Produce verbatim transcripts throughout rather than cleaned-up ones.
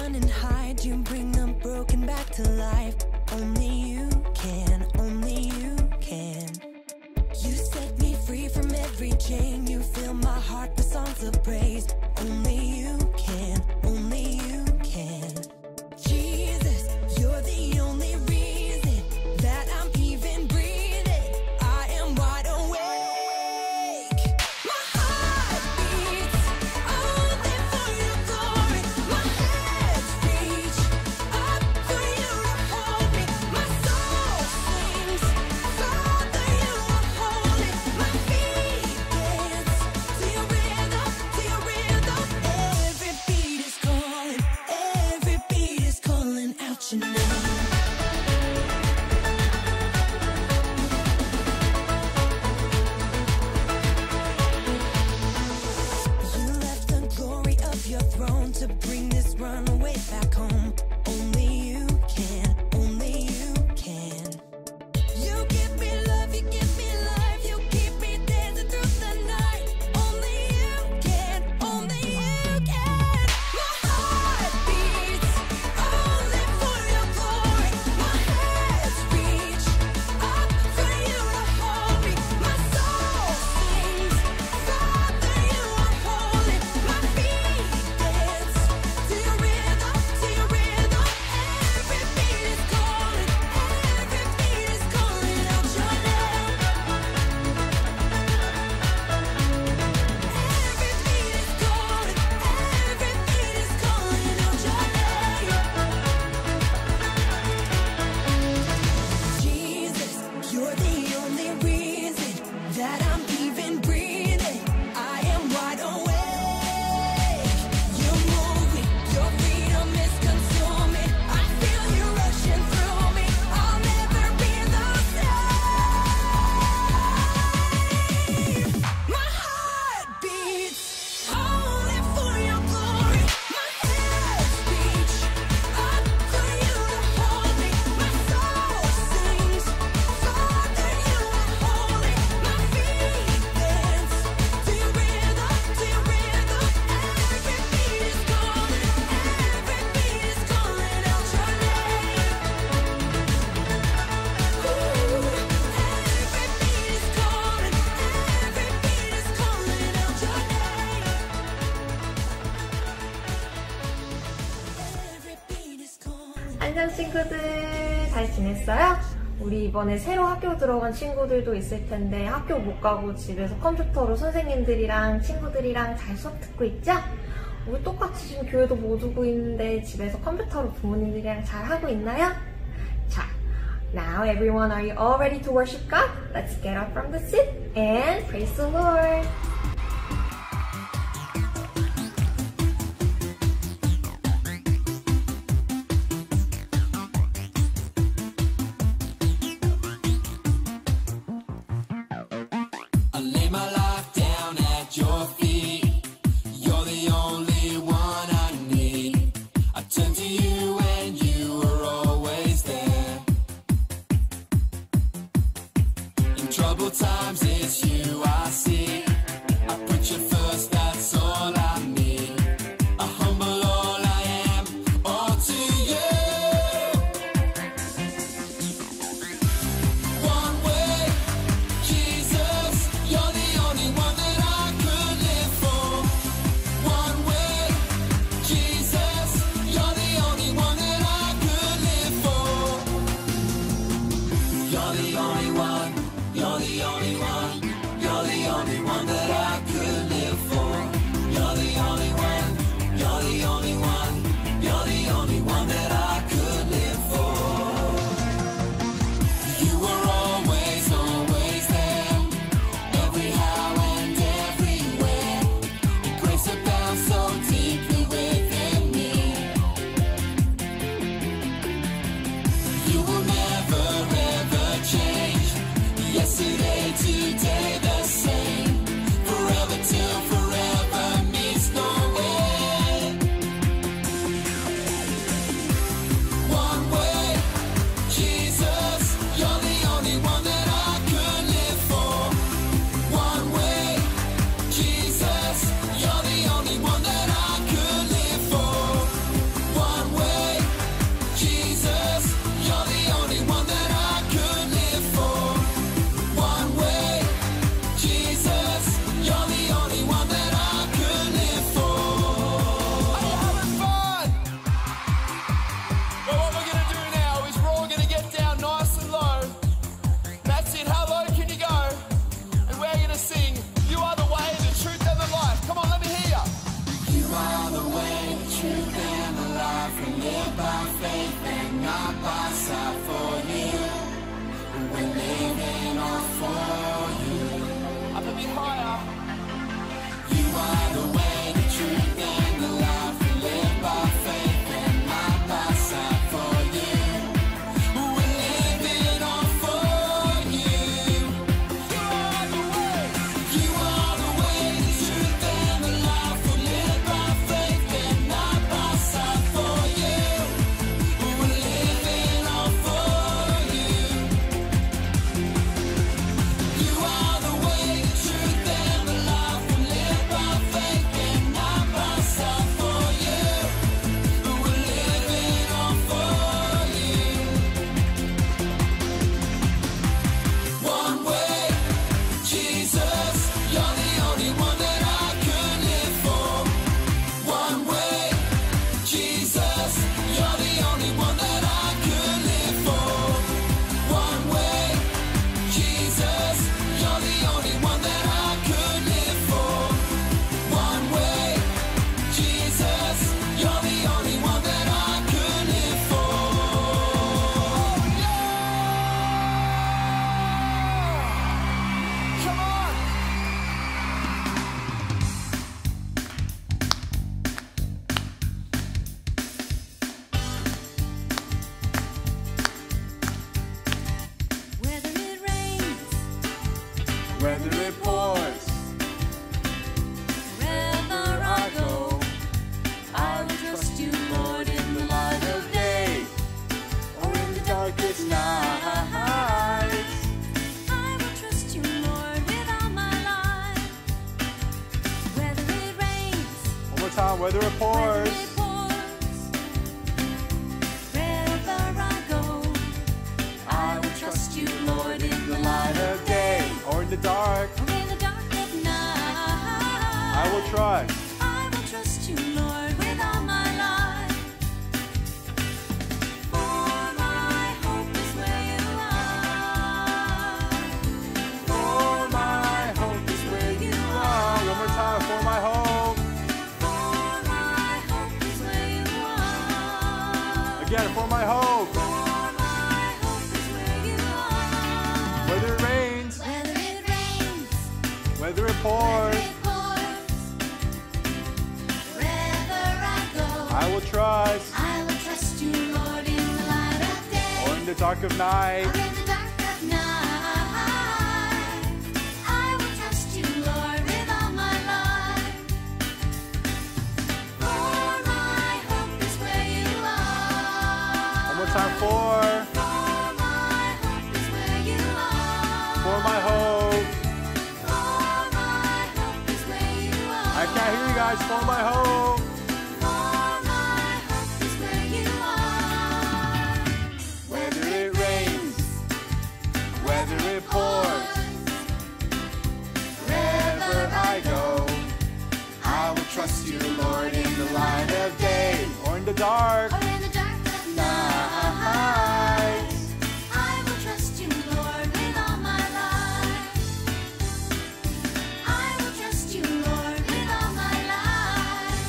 run and hide, you bring a broken back to life. Only you can, only you can. You set me free from every chain, you fill my heart with songs of praise. Only you can, only you can. Jesus, you're the only reason that I'm even breathing. I am wide awake. My heart beats only for your glory. My hands reach up for you to hold me. My soul sings, Father, you are holy. My feet dance to your rhythm, to your rhythm. Every beat is calling, every beat is calling out your name. You left the glory of your throne to bring this runaway back home. Only you can, only you can. You give me love, you give me life, you keep me dancing through the night. Only you can, only you can. My heart beats only for your glory. My hands reach up for you to hold me. My soul sings, Father, you are holy. My feet dance to your rhythm, to your rhythm. Every beat is calling, every beat is calling out your name. Every beat is calling, every beat is calling out your name. Jesus, you're the only reason that I'm even breathing. I am wide awake. You move me, your freedom is consuming. I feel you rushing through me. I'll never be the same. My heart beats only for your glory. My hands reach up for you to hold me. My soul sings, Father, you are holy. My feet dance to your rhythm, to your rhythm. Every beat is calling, every beat is calling out your name. Ooh, every beat is calling, every beat is calling out your name. Every beat is calling. 안녕 친구들, 잘 지냈어요? 우리 이번에 새로 학교 들어간 친구들도 있을 텐데 학교 못 가고 집에서 컴퓨터로 선생님들이랑 친구들이랑 잘 수업 듣고 있죠? 우리 똑같이 지금 교회도 못 오고 있는데 집에서 컴퓨터로 부모님들이랑 잘 하고 있나요? 자, now everyone, are you all ready to worship God? Let's get up from the seat and praise the Lord. I lay my life down at your feet. You're the only one I need. I turn to you and you are always there. In troubled times it's you I see. I put you first, that's all I need. I humble all I am, all to you. One way, Jesus, you're the only one that I could live for. One way, Jesus, you're the only not pasa for you. We're living all for you. Up a bit higher. You are the way, the truth, and the life. We live by faith and not by sight for you. We're living all for you. You are the way. You are the way, the truth, and the life. We live by faith and not by sight for you. We're living all for you. You are the way, the truth, and the life. We live by faith and not by sight for you. We're living all for you. One way, Jesus, you're the only one that I could live for. One way, Jesus, you're the only one that I could live for. One way, Jesus, you're the only one that I could live for. One way, Jesus, you're the only one that I could live for. Come on! Whether it rains, Whether it pours, wherever I go, I will trust you, Lord, in the light of day. or in the darkest nights. I will trust you, Lord, with all my life. Whether it rains, One more time, whether it whether pours, it pours, wherever I go, I will trust you, Lord, in the light of day. or in the dark, Or in the dark of night, I will trust. I will trust you, Lord, with all my life. For my hope is where you are. For my hope is where you are. One more time, for my hope. For my hope is where you are. Again, for my hope. For my hope is where you are. Whether it rains, Whether it rains, whether it whether pours, it pours, wherever I go, I will trust. I will trust you, Lord, in the light of day. Or in the dark of night, Or in the dark of night, I will trust you, Lord, with all my life. For my hope is where you are. one more time, for, For my hope is where you are. for my hope. For my hope is where you are. I can't hear you guys, for my hope. For my hope is where you are. Whether it rains, whether it pours, wherever I go, I will trust you, Lord, in the light of day, or in the dark Or in the dark of night. night, I will trust you, Lord, with all my life. I will trust you, Lord, with all my life.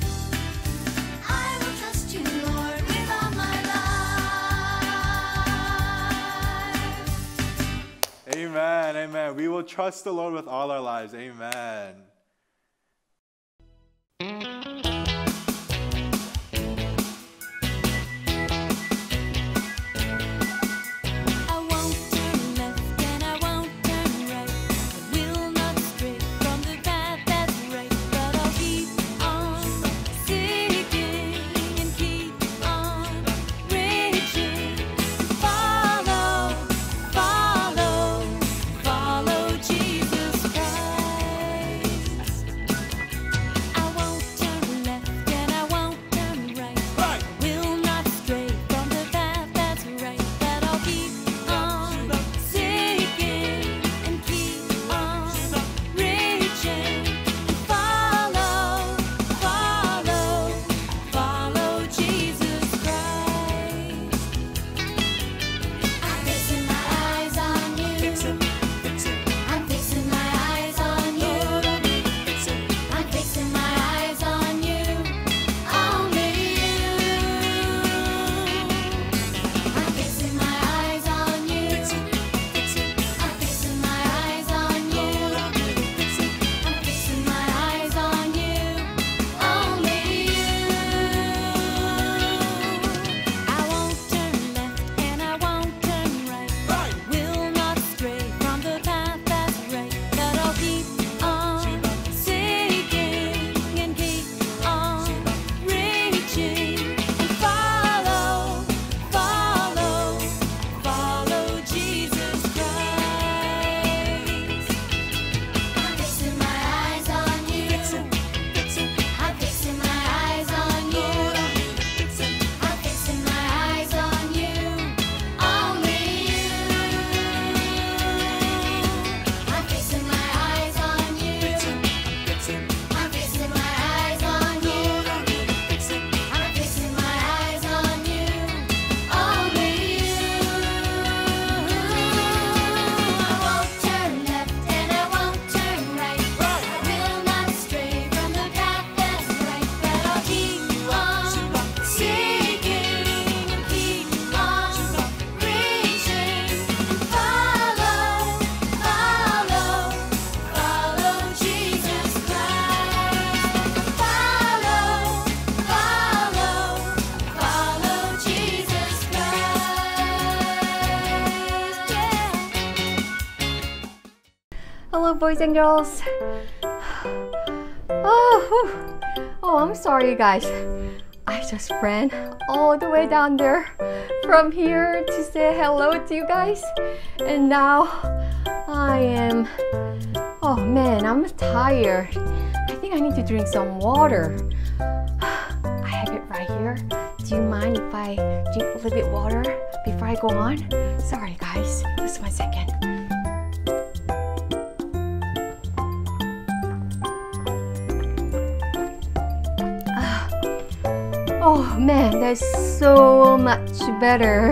I will trust you, Lord, with all my life. Amen, amen. We will trust the Lord with all our lives. Amen. I won't turn left and I won't turn right. I will not stray from the path that's right. But I'll keep on seeking and keep on reaching. Follow, follow, follow Jesus Christ. I won't turn boys and girls. Oh, whew. Oh, I'm sorry, guys. I just ran all the way down there from here to say hello to you guys. And now I am, oh man, I'm tired. I think I need to drink some water. I have it right here. Do you mind if I drink a little bit water before I go on? Sorry, guys. Just one second. Oh man, that's so much better.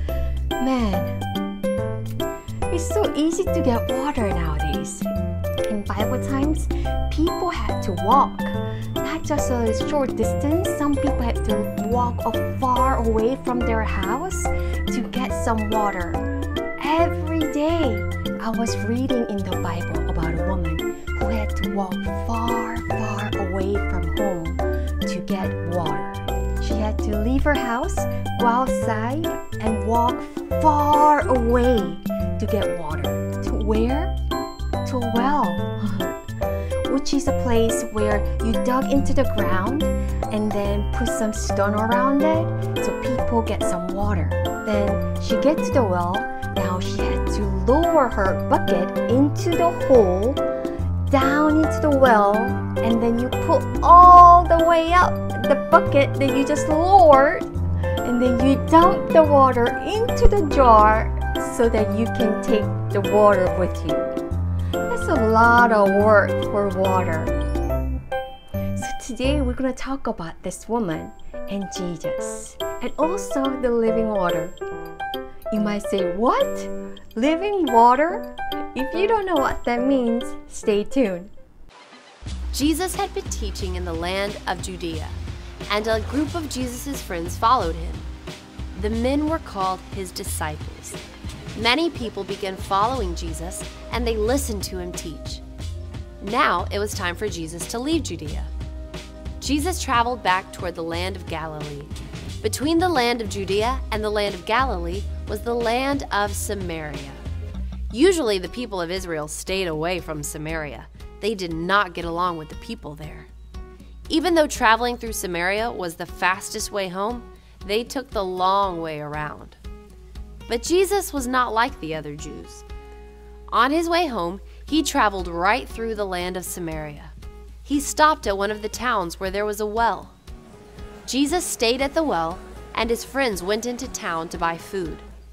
Man, it's so easy to get water nowadays. In Bible times, people had to walk, not just a short distance. Some people had to walk far away from their house to get some water. Every day, I was reading in the Bible about a woman who had to walk far, far away from home to get water. She had to leave her house, go outside, and walk far away to get water. To where? To a well, which is a place where you dug into the ground and then put some stone around it so people get some water. Then she gets to the well. Now she had to lower her bucket into the hole, down into the well, and then you pull all the way up the bucket that you just lowered, and then you dump the water into the jar so that you can take the water with you. That's a lot of work for water. So today we're going to talk about this woman and Jesus, and also the living water. You might say, what? Living water? If you don't know what that means, stay tuned. Jesus had been teaching in the land of Judea, and a group of Jesus' friends followed him. The men were called his disciples. Many people began following Jesus, and they listened to him teach. Now it was time for Jesus to leave Judea. Jesus traveled back toward the land of Galilee. Between the land of Judea and the land of Galilee was the land of Samaria. Usually the people of Israel stayed away from Samaria. They did not get along with the people there. Even though traveling through Samaria was the fastest way home, they took the long way around. But Jesus was not like the other Jews. On his way home, he traveled right through the land of Samaria. He stopped at one of the towns where there was a well. Jesus stayed at the well, and his friends went into town to buy food.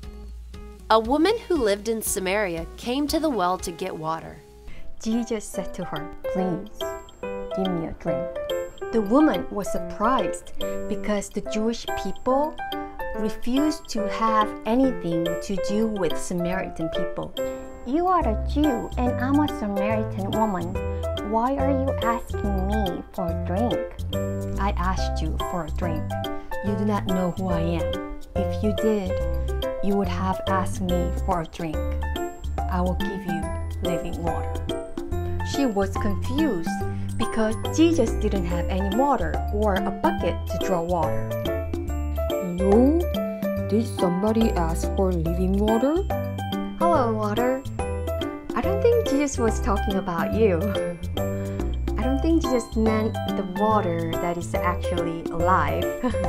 A woman who lived in Samaria came to the well to get water. Jesus said to her, please, give me a drink. The woman was surprised because the Jewish people refused to have anything to do with Samaritan people. You are a Jew and I'm a Samaritan woman. Why are you asking me for a drink? I asked you for a drink. You do not know who I am. If you did, you would have asked me for a drink. I will give you living water. She was confused because Jesus didn't have any water or a bucket to draw water. Hello? Did somebody ask for living water? Hello, water. I don't think Jesus was talking about you. I don't think Jesus meant the water that is actually alive.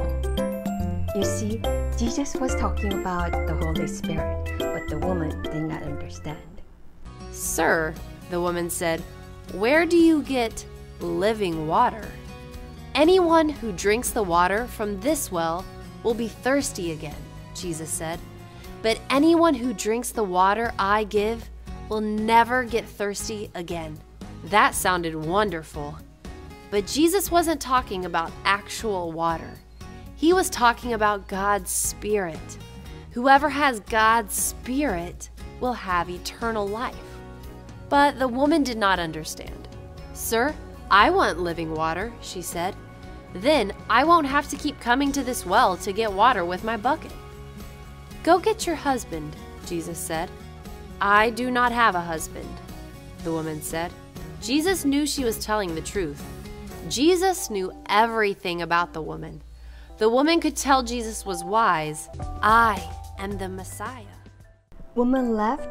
You see, Jesus was talking about the Holy Spirit, but the woman did not understand. Sir, the woman said, where do you get living water? Anyone who drinks the water from this well will be thirsty again, Jesus said. But anyone who drinks the water I give will never get thirsty again. That sounded wonderful. But Jesus wasn't talking about actual water. He was talking about God's Spirit. Whoever has God's Spirit will have eternal life. But the woman did not understand. Sir, I want living water, she said. Then I won't have to keep coming to this well to get water with my bucket. Go get your husband, Jesus said. I do not have a husband, the woman said. Jesus knew she was telling the truth. Jesus knew everything about the woman. The woman could tell Jesus was wise. I am the Messiah. Woman left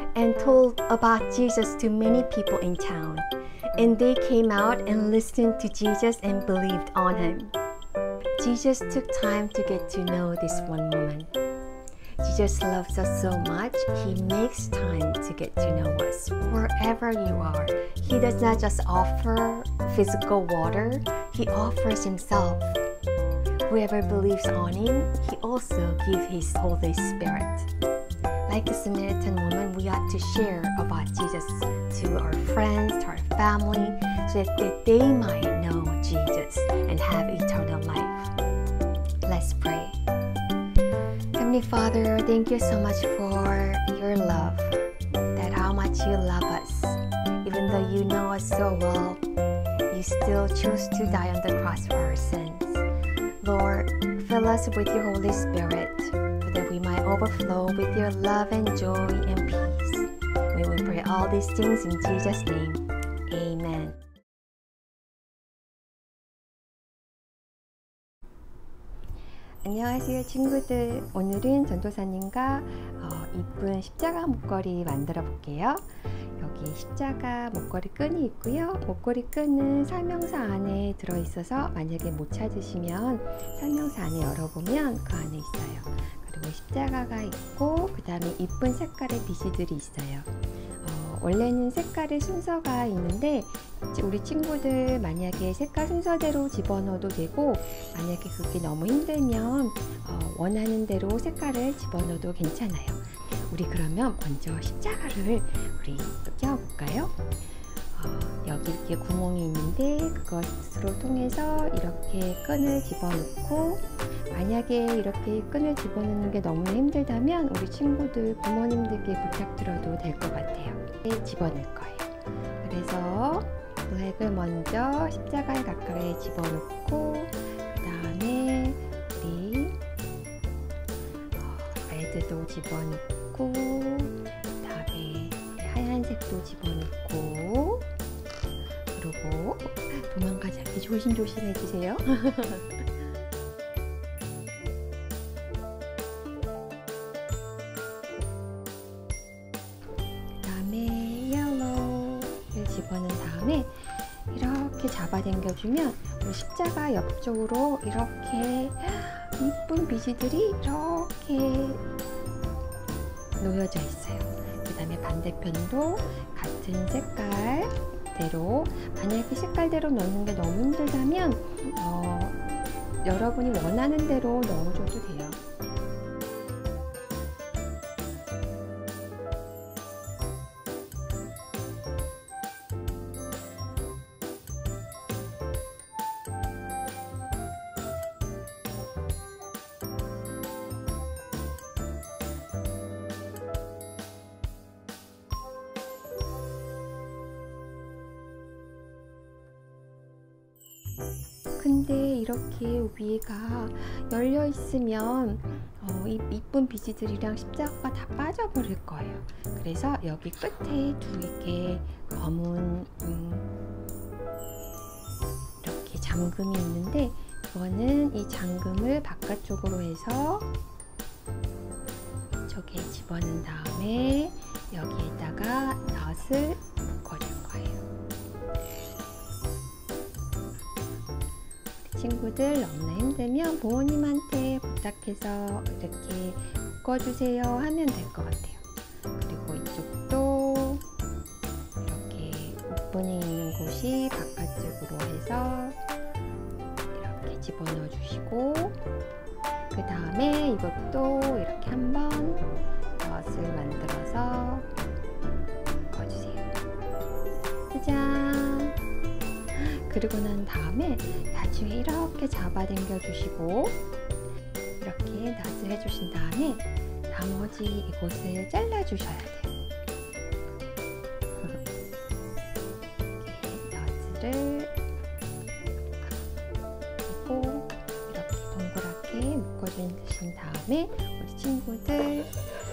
and told about Jesus to many people in town. And they came out and listened to Jesus and believed on him. Jesus took time to get to know this one woman. Jesus loves us so much, he makes time to get to know us wherever you are. He does not just offer physical water, he offers himself. Whoever believes on him, he also gives his Holy Spirit. Like the Samaritan woman, we ought to share about Jesus to our friends, to our family, so that they might know Jesus and have eternal life. Let's pray. Heavenly Father, thank you so much for your love, that how much you love us. Even though you know us so well, you still choose to die on the cross for our sins. Lord, fill us with your Holy Spirit, so that we might overflow with your love and joy and peace. We will pray all these things in Jesus' name. Amen. 안녕하세요 친구들. 오늘은 전도사님과 어, 이쁜 십자가 목걸이 만들어 볼게요. 여기 십자가 목걸이 끈이 있고요. 목걸이 끈은 설명서 안에 들어있어서 만약에 못 찾으시면 설명서 안에 열어보면 그 안에 있어요. 그리고 십자가가 있고 그 다음에 이쁜 색깔의 비시들이 있어요. 어, 원래는 색깔의 순서가 있는데 우리 친구들 만약에 색깔 순서대로 집어넣어도 되고, 만약에 그게 너무 힘들면 어, 원하는 대로 색깔을 집어넣어도 괜찮아요. 우리 그러면 먼저 십자가를 우리 껴볼까요? 어, 여기 이렇게 구멍이 있는데 그것으로 통해서 이렇게 끈을 집어넣고, 만약에 이렇게 끈을 집어넣는 게 너무 힘들다면 우리 친구들 부모님들께 부탁드려도 될 것 같아요. 집어넣을 거예요. 그래서 블랙을 먼저 십자가에 가까이 집어넣고, 그 다음에 우리 어, 레드도 집어넣고, 그 다음에 하얀색도 집어넣고, 그리고 도망가지 않게 조심조심 해주세요. 그 다음에 옐로우를 집어넣은 다음에 이렇게 잡아당겨주면 우리 십자가 옆쪽으로 이렇게 이쁜 비지들이 이렇게 놓여져 있어요. 그 다음에 반대편도 같은 색깔대로, 만약에 색깔대로 넣는 게 너무 힘들다면 어, 여러분이 원하는 대로 넣어줘도 돼요. 근데 이렇게 위가 열려 있으면 어, 이 이쁜 비지들이랑 십자가가 다 빠져버릴 거예요. 그래서 여기 끝에 두 이렇게 검은 음, 이렇게 잠금이 있는데, 이거는 이 잠금을 바깥쪽으로 해서 저기에 집어넣은 다음에 여기에다가 넛을 묶어줄 거예요. 친구들 너무나 힘들면 부모님한테 부탁해서 이렇게 묶어주세요 하면 될 것 같아요. 그리고 이쪽도 이렇게 오프닝 있는 곳이 바깥쪽으로 해서 이렇게 집어넣어 주시고, 그 다음에 이것도 이렇게 한번 넛을 만들어서 묶어주세요. 짜잔! 그리고 난 다음에 나중에 이렇게 잡아당겨 주시고, 이렇게 낫을 해주신 다음에 나머지 이곳을 잘라 주셔야 돼요. 이렇게 낫을 그리고 이렇게 동그랗게 묶어주신 다음에 우리 친구들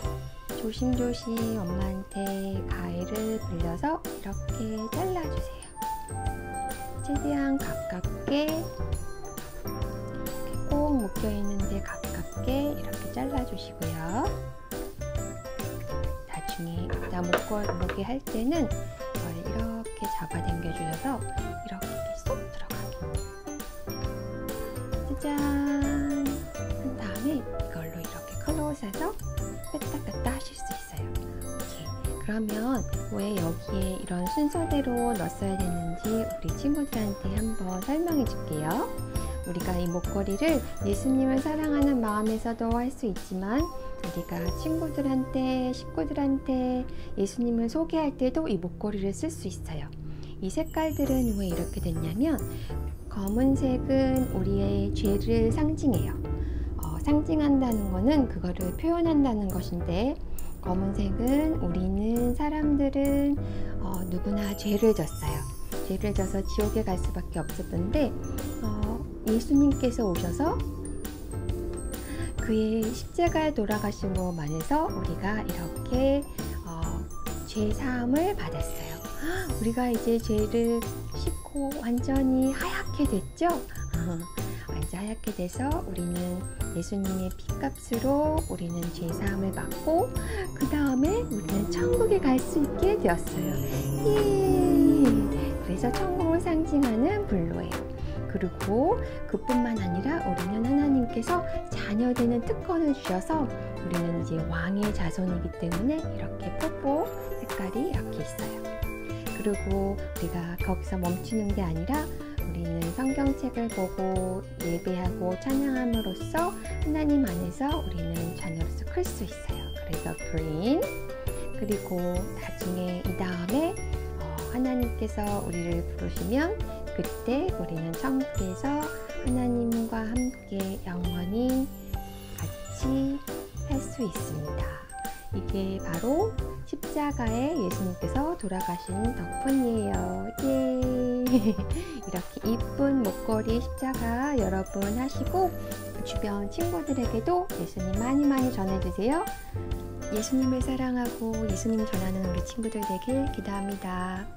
조심조심 엄마한테 가위를 빌려서 이렇게 잘라주세요. 최대한 가깝게, 꼭 묶여있는데 가깝게 이렇게 잘라주시고요. 나중에 이따 여기다 목걸, 목에 할 때는 이걸 이렇게 잡아당겨 주셔서 이렇게 쏙 들어가게. 짜잔! 한 다음에 이걸로 이렇게 클로즈해서 뺐다 뺐다 하실 수 있어요. 오케이. 그러면 왜 여기에 이런 순서대로 넣었어야 되는지 우리 친구들한테 한번 설명해 줄게요. 우리가 이 목걸이를 예수님을 사랑하는 마음에서도 할 수 있지만 우리가 친구들한테, 식구들한테 예수님을 소개할 때도 이 목걸이를 쓸 수 있어요. 이 색깔들은 왜 이렇게 됐냐면 검은색은 우리의 죄를 상징해요. 어, 상징한다는 거는 그거를 표현한다는 것인데 검은색은 우리는 사람들은 어, 누구나 죄를 졌어요. 죄를 져서 지옥에 갈 수밖에 없었던데 어, 예수님께서 오셔서 그의 십자가에 돌아가심으로 만해서 우리가 이렇게 어, 죄 사함을 받았어요. 우리가 이제 죄를 씻고 완전히 하얗게 됐죠? 완전 하얗게 돼서 우리는 예수님의 피값으로 우리는 죄 사함을 받고 그 다음에 우리는 천국에 갈 수 있게 되었어요. 예! 그래서 천국을 상징하는 블루예요. 그리고 그뿐만 아니라 우리는 하나님께서 자녀되는 특권을 주셔서 우리는 이제 왕의 자손이기 때문에 이렇게 뽀뽀 색깔이 이렇게 있어요. 그리고 우리가 거기서 멈추는 게 아니라 우리는 성경책을 보고 예배하고 찬양함으로써 하나님 안에서 우리는 자녀로서 클 수 있어요. 그래서 green. 그리고 나중에 이 다음에 어, 하나님께서 우리를 부르시면 그때 우리는 천국에서 하나님과 함께 영원히 같이 살 수 있습니다. 이게 바로 십자가에 예수님께서 돌아가신 덕분이에요. 예! 이렇게 이쁜 목걸이 십자가 여러분 하시고 주변 친구들에게도 예수님 많이 많이 전해주세요. 예수님을 사랑하고 예수님 전하는 우리 친구들 되길 기도합니다.